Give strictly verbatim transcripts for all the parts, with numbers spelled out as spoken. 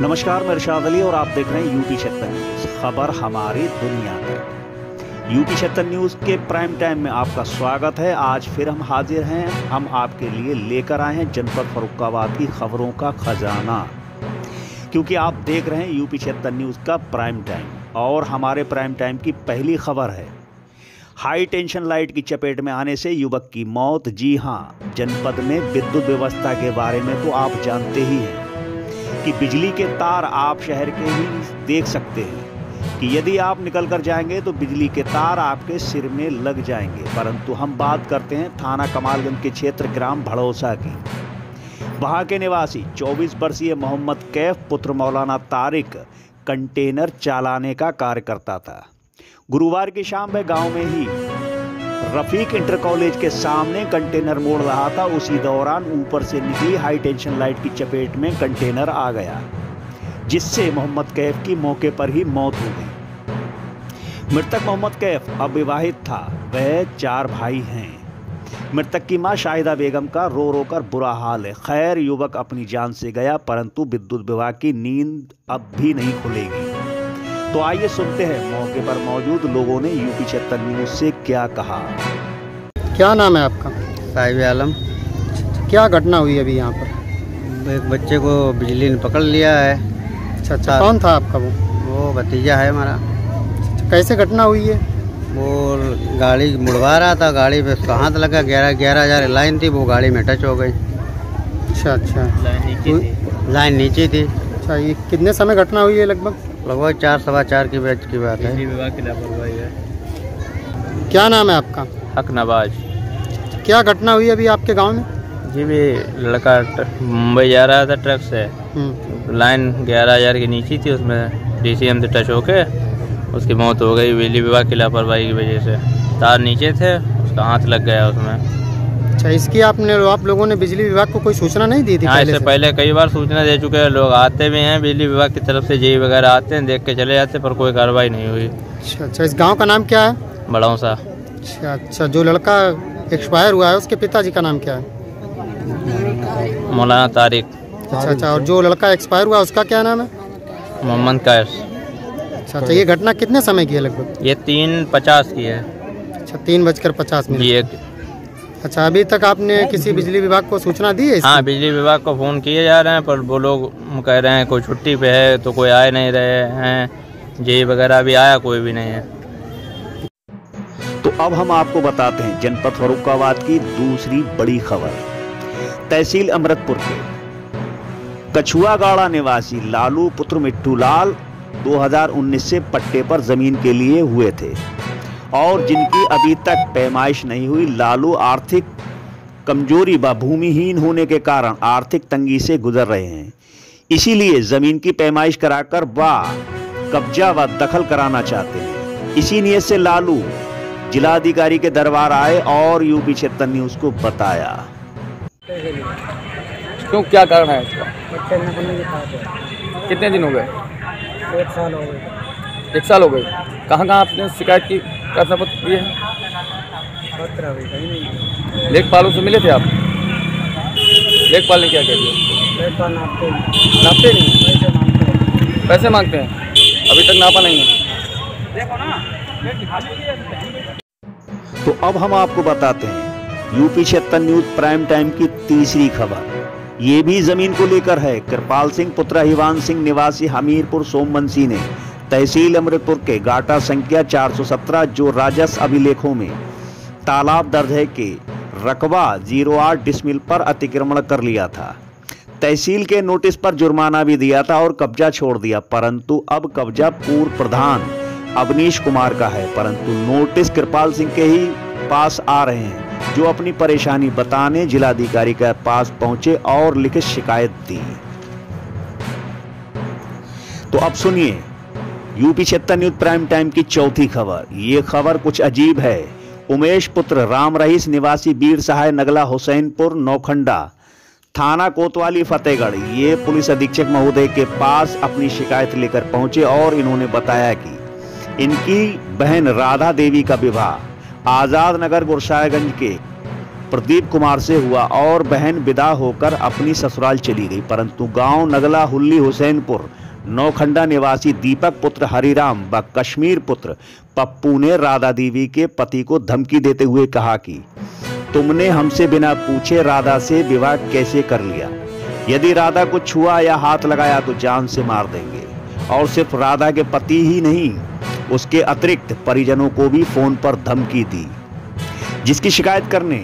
नमस्कार, मैं इरशाद अली और आप देख रहे हैं यूपी छिहत्तर न्यूज, खबर हमारी दुनिया तक। यूपी छिहत्तर न्यूज के प्राइम टाइम में आपका स्वागत है। आज फिर हम हाजिर हैं। हम आपके लिए लेकर आए हैं जनपद फर्रुखाबाद की खबरों का खजाना, क्योंकि आप देख रहे हैं यूपी छिहत्तर न्यूज का प्राइम टाइम। और हमारे प्राइम टाइम की पहली खबर है, हाई टेंशन लाइट की चपेट में आने से युवक की मौत। जी हाँ, जनपद में विद्युत व्यवस्था के बारे में तो आप जानते ही हैं कि बिजली के तार आप शहर के ही देख सकते हैं कि यदि आप निकल कर जाएंगे तो बिजली के तार आपके सिर में लग जाएंगे। परंतु हम बात करते हैं थाना कमालगंज के क्षेत्र ग्राम भड़ौसा की। वहाँ के निवासी चौबीस वर्षीय मोहम्मद कैफ पुत्र मौलाना तारिक कंटेनर चलाने का कार्य करता था। गुरुवार की शाम वह गांव में ही रफीक इंटर कॉलेज के सामने कंटेनर मोड़ रहा था। उसी दौरान ऊपर से निकली हाई टेंशन लाइट की चपेट में कंटेनर आ गया, जिससे मोहम्मद कैफ की मौके पर ही मौत हो गई। मृतक मोहम्मद कैफ अविवाहित था। वह चार भाई हैं। मृतक की मां शाहिदा बेगम का रो रो कर बुरा हाल है। खैर, युवक अपनी जान से गया, परंतु विद्युत विभाग की नींद अब भी नहीं खुलेगी। तो आइए सुनते हैं मौके पर मौजूद लोगों ने यूपी छिहत्तर न्यूज से क्या कहा। क्या नाम है आपका? साहिब आलम। क्या घटना हुई अभी यहाँ पर? एक बच्चे को बिजली ने पकड़ लिया है। अच्छा अच्छा, कौन था आपका? वो वो भतीजा है हमारा। कैसे घटना हुई है? वो गाड़ी मुड़वा रहा था, गाड़ी पे उसका हाथ लगा। ग्यारह ग्यारह हज़ार लाइन थी, वो गाड़ी में टच हो गई। अच्छा अच्छा, लाइन नीचे थी। लाइन नीचे थी। अच्छा, ये कितने समय घटना हुई है? लगभग लगभग चार सवा चार की बैच की बात है। विभाग की लापरवाही है। क्या नाम है आपका? हक नवाज। क्या घटना हुई अभी आपके गांव में? जी, भी लड़का मुंबई जा रहा था ट्रक से। लाइन ग्यारह हजार की नीचे थी, उसमें डीसीएम से टच होके उसकी मौत हो गई। बिजली विभाग की लापरवाही की वजह से तार नीचे थे, उसका हाथ लग गया उसमें। अच्छा, इसकी आपने आप लोगों ने बिजली विभाग को कोई सूचना नहीं दी थी? हाँ, इससे पहले कई बार सूचना दे चुके हैं। लोग आते भी हैं, बिजली विभाग की तरफ से जेई वगैरह आते हैं, देख के चले जाते हैं, पर कोई कार्रवाई नहीं हुई। अच्छा अच्छा, इस गांव का नाम क्या है? भड़ौसा। अच्छा अच्छा, जो लड़का एक्सपायर हुआ है उसके पिताजी का नाम क्या है? मौलाना तारिक। अच्छा अच्छा, और जो लड़का एक्सपायर हुआ उसका क्या नाम है? मोहम्मद कैफ। अच्छा अच्छा, ये घटना कितने समय की है लगभग? ये तीन पचास की है। अच्छा, तीन बजकर पचास मिनट। जी एक। अच्छा, अभी तक आपने किसी बिजली विभाग को सूचना दी है इसकी? हाँ, बिजली विभाग को फ़ोन किए जा रहे हैं, पर वो लोग कह रहे हैं कोई छुट्टी पे है, तो कोई आए नहीं रहे हैं। जेई वगैरह भी आया, कोई भी नहीं है। तो अब हम आपको बताते हैं जनपद फर्रुखाबाद की दूसरी बड़ी खबर। तहसील अमृतपुर के कछुआ गाड़ा निवासी लालू पुत्र मिट्टू लाल दो हज़ार उन्नीस से पट्टे पर जमीन के लिए हुए थे और जिनकी अभी तक पैमाइश नहीं हुई। लालू आर्थिक कमजोरी व भूमिहीन होने के कारण आर्थिक तंगी से गुजर रहे हैं। इसीलिए जमीन की पैमाइश कराकर व कब्जा व दखल कराना चाहते हैं। इसी नियत से लालू जिलाधिकारी के दरबार आए और यूपी छिहत्तर न्यूज को बताया। क्यों, क्या कारण है इसका? कितने दिन हो गए? एक साल हो गए। एक साल हो गए। कहाँ कहाँ आपने शिकायत की, प्रार्थना पत्र दिए हैं? लेखपालों से मिले थे आप? लेखपाल ने क्या कह दिया? लेखपाल नापते नापते नहीं हैं, पैसे मांगते हैं। अभी तक नापा नहीं है। देखो ना। तो अब हम आपको बताते हैं यूपी छिहत्तर न्यूज प्राइम टाइम की तीसरी खबर। ये भी जमीन को लेकर है। कृपाल सिंह पुत्र हिवान सिंह निवासी हमीरपुर सोमवंशी ने तहसील अमृतपुर के गाटा संख्या चार सौ सत्रह, जो राजस्व अभिलेखों में तालाब दर्ज है, के रकबा जीरो आठ डिसमिल पर अतिक्रमण कर लिया था। तहसील के नोटिस पर जुर्माना भी दिया था और कब्जा छोड़ दिया, परंतु अब कब्जा पूर्व प्रधान अवनीश कुमार का है। परंतु नोटिस कृपाल सिंह के ही पास आ रहे हैं, जो अपनी परेशानी बताने जिलाधिकारी के पास पहुंचे और लिखित शिकायत दी। तो अब सुनिए यूपी छिहत्तर न्यूज प्राइम टाइम की चौथी खबर। ये खबर कुछ अजीब है। उमेश पुत्र राम रहीस निवासी वीर सहाय नगला हुसैनपुर नौखंडा थाना कोतवाली फतेहगढ़, ये पुलिस अधीक्षक महोदय के पास अपनी शिकायत लेकर पहुंचे और इन्होंने बताया कि इनकी बहन राधा देवी का विवाह आजाद नगर गुरसायगंज के प्रदीप कुमार से हुआ और बहन विदा होकर अपनी ससुराल चली गई, परंतु गांव नगला हुल्ली हुसैनपुर नौखंडा निवासी दीपक पुत्र हरिराम व कश्मीर पुत्र पप्पू ने राधा देवी के पति को धमकी देते हुए कहा कि तुमने हमसे बिना पूछे राधा से विवाह कैसे कर लिया? यदि राधा को छुआ या हाथ लगाया तो जान से मार देंगे। और सिर्फ राधा के पति ही नहीं, उसके अतिरिक्त परिजनों को भी फोन पर धमकी दी, जिसकी शिकायत करने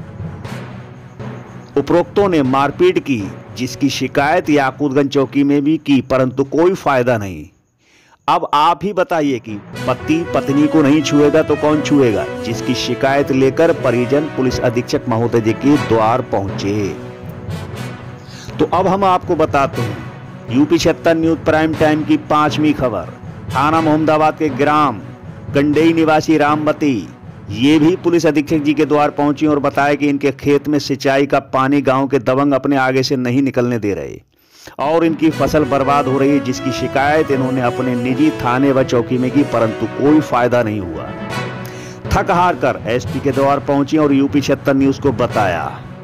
उपरोक्तों ने मारपीट की, जिसकी शिकायत याकूतगंज चौकी में भी की, परंतु कोई फायदा नहीं। अब आप ही बताइए कि पति पत्नी को नहीं छुएगा तो कौन छुएगा? जिसकी शिकायत लेकर परिजन पुलिस अधीक्षक महोदय जी के द्वार पहुंचे। तो अब हम आपको बताते हैं यूपी छिहत्तर न्यूज प्राइम टाइम की पांचवी खबर। थाना मोहम्मदाबाद के ग्राम गंडेई निवासी रामवती ये भी पुलिस अधीक्षक जी के द्वार पहुंची और बताया कि इनके खेत में सिंचाई का पानी गांव के दबंग अपने आगे से नहीं निकलने दे रहे और इनकी फसल बर्बाद हो रही है, जिसकी शिकायत इन्होंने अपने निजी थाने व चौकी में की, परंतु कोई फायदा नहीं हुआ। थक हार कर एसपी के द्वार पहुंची और यूपी छिहत्तर न्यूज को बताया।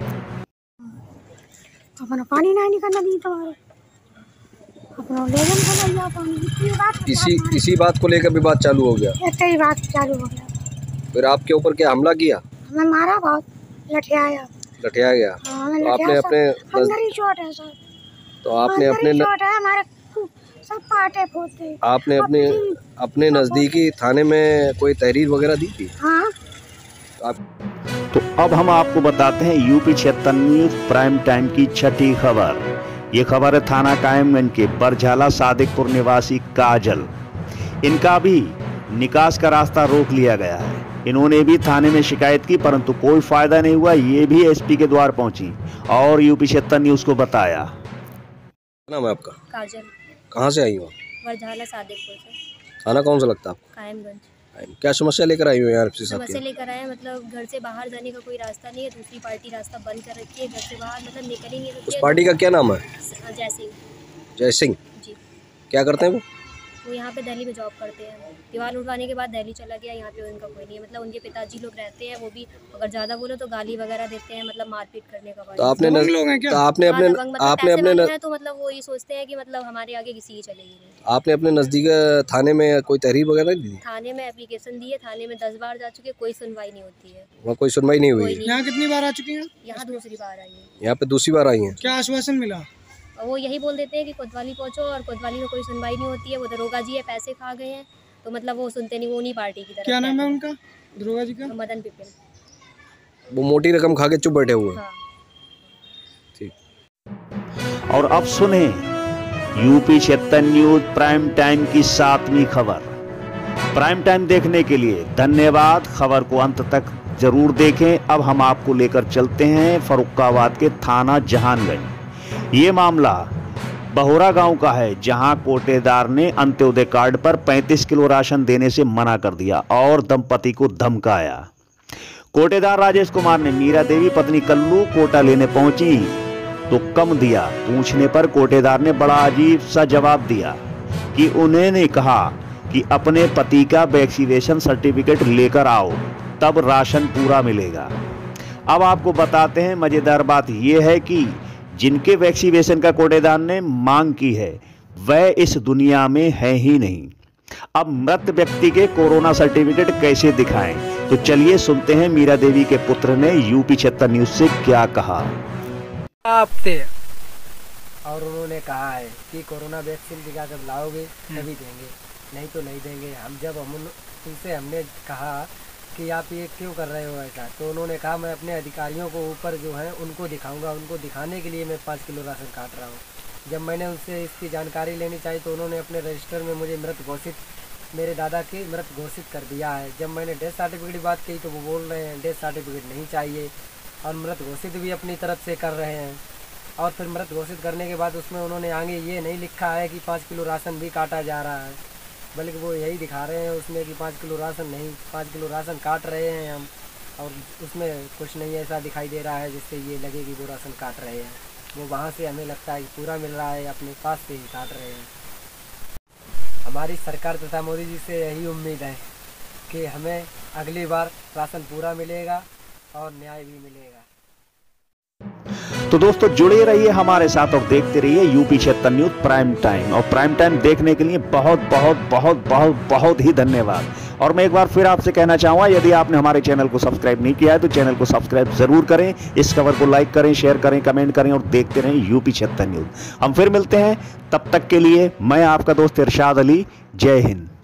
अपना पानी नहीं निकलना दी तुम्हारे, अपना लेजन का लिया पानी। इतनी बात इसी इसी बात को लेकर विवाद चालू हो गया। एक ही बात चालू हो गया। फिर आपके ऊपर क्या हमला किया? हमें मारा, बहुत लठियाया। लठिया गया? हाँ, तो आपने अपने अंदर ही चोट है सर। तो आपने अपने न... चोट है हमारे, सब पाटे फोड़ते। आपने अपने अपने नजदीकी थाने में कोई तहरीर वगैरह दी थी? हाँ। आप... तो अब हम आपको बताते हैं यूपी छिहत्तर न्यूज प्राइम टाइम की छठी खबर। ये खबर है थाना कायमगंज के बरझाला सादिकपुर निवासी काजल। इनका भी निकास का रास्ता रोक लिया गया है। इन्होंने भी थाने में शिकायत की, परंतु कोई फायदा नहीं हुआ। ये भी एसपी के द्वार पहुंची और यूपी छिहत्तर न्यूज को बताया। क्या नाम है आपका? काजल। कहाँ से आई हो? बरझाला सादिकपुर से। थाना कौन सा लगता है आपको? कायमगंज। क्या समस्या लेकर आई हो यार? समस्या लेकर आए, मतलब घर से बाहर जाने का कोई रास्ता नहीं है, दूसरी पार्टी रास्ता बंद कर रखी है, घर से बाहर मतलब निकल ही नहीं रही है। उस पार्टी का क्या नाम है? जय सिंह। जय सिंह जी। क्या करते हैं वो? वो यहाँ पे दिल्ली में जॉब करते हैं। दीवार उठवाने के बाद दिल्ली चला गया, यहाँ पे उनका कोई नहीं है। मतलब उनके पिताजी लोग रहते हैं, वो भी अगर ज़्यादा बोलो तो गाली वगैरह देते हैं, मतलब मारपीट करने का। तो आपने नज... तो आपने अपने आपने अपने न... तो मतलब वो ये सोचते हैं कि मतलब हमारे आगे किसी की चलेगी नहीं। आपने अपने नज़दीक थाने में कोई तहरीर वगैरह दी? थाने में एप्लीकेशन दी है, थाने में दस बार जा चुके, कोई सुनवाई नहीं होती है। वहाँ कोई सुनवाई नहीं हुई? यहाँ कितनी बार आ चुकी हैं? यहाँ दूसरी बार आई है। यहाँ पे दूसरी बार आई हैं। क्या आश्वासन मिला? वो यही बोल देते हैं कि कोतवाली पहुंचो, और कोतवाली में कोई सुनवाई नहीं होती है। वो दरोगा जी है, पैसे खा गए हैं, तो मतलब वो सुनते नहीं, वो नहीं पार्टी की तरफ। क्या नाम है उनका, दरोगा जी का? मदन पिपिन। वो मोटी रकम खा के चुप बैठे हुए। हाँ। ठीक। और अब सुने यूपी छिहत्तर न्यूज प्राइम टाइम की सातवीं खबर। प्राइम टाइम देखने के लिए धन्यवाद। खबर को अंत तक जरूर देखें। अब हम आपको लेकर चलते हैं फर्रुखाबाद के थाना जहानगंज। ये मामला बहोरा गांव का है, जहां कोटेदार ने अंत्योदय कार्ड पर पैंतीस किलो राशन देने से मना कर दिया और दंपति को धमकाया। कोटेदार राजेश कुमार ने मीरा देवी पत्नी कल्लू कोटा लेने पहुंची तो कम दिया। पूछने पर कोटेदार ने बड़ा अजीब सा जवाब दिया कि उन्होंने कहा कि अपने पति का वैक्सीनेशन सर्टिफिकेट लेकर आओ, तब राशन पूरा मिलेगा। अब आपको बताते हैं, मजेदार बात यह है कि जिनके वैक्सीनेशन का कोटेदार ने मांग की है वह इस दुनिया में है ही नहीं। अब मृत व्यक्ति के कोरोना सर्टिफिकेट कैसे दिखाएं? तो चलिए सुनते हैं मीरा देवी के पुत्र ने यूपी छिहत्तर न्यूज से क्या कहा। आपसे और उन्होंने कहा है कि कोरोना वैक्सीन दिखा कर लाओगे तभी देंगे, नहीं तो नहीं देंगे। हम जब हम उनसे हमने कहा कि आप ये क्यों कर रहे हो ऐसा, तो उन्होंने कहा मैं अपने अधिकारियों को ऊपर जो है उनको दिखाऊंगा, उनको दिखाने के लिए मैं पाँच किलो राशन काट रहा हूँ। जब मैंने उनसे इसकी जानकारी लेनी चाहिए तो उन्होंने अपने रजिस्टर में मुझे मृत घोषित, मेरे दादा की मृत घोषित कर दिया है। जब मैंने डेथ सर्टिफिकेट की बात की तो वो बोल रहे हैं डेथ सर्टिफिकेट नहीं चाहिए, और मृत घोषित भी अपनी तरफ से कर रहे हैं। और फिर मृत घोषित करने के बाद उसमें उन्होंने आगे ये नहीं लिखा है कि पाँच किलो राशन भी काटा जा रहा है, बल्कि वो यही दिखा रहे हैं उसमें कि पाँच किलो राशन नहीं, पाँच किलो राशन काट रहे हैं हम, और उसमें कुछ नहीं ऐसा दिखाई दे रहा है जिससे ये लगे कि वो राशन काट रहे हैं। वो वहाँ से हमें लगता है कि पूरा मिल रहा है, अपने पास से ही काट रहे हैं। हमारी सरकार तथा मोदी जी से यही उम्मीद है कि हमें अगली बार राशन पूरा मिलेगा और न्याय भी मिलेगा। तो दोस्तों जुड़े रहिए हमारे साथ और देखते रहिए यूपी छिहत्तर न्यूज प्राइम टाइम। और प्राइम टाइम देखने के लिए बहुत बहुत बहुत बहुत बहुत ही धन्यवाद। और मैं एक बार फिर आपसे कहना चाहूँगा, यदि आपने हमारे चैनल को सब्सक्राइब नहीं किया है तो चैनल को सब्सक्राइब जरूर करें, इस खबर को लाइक करें, शेयर करें, कमेंट करें और देखते रहें यूपी छिहत्तर न्यूज। हम फिर मिलते हैं, तब तक के लिए मैं आपका दोस्त इरशाद अली। जय हिंद।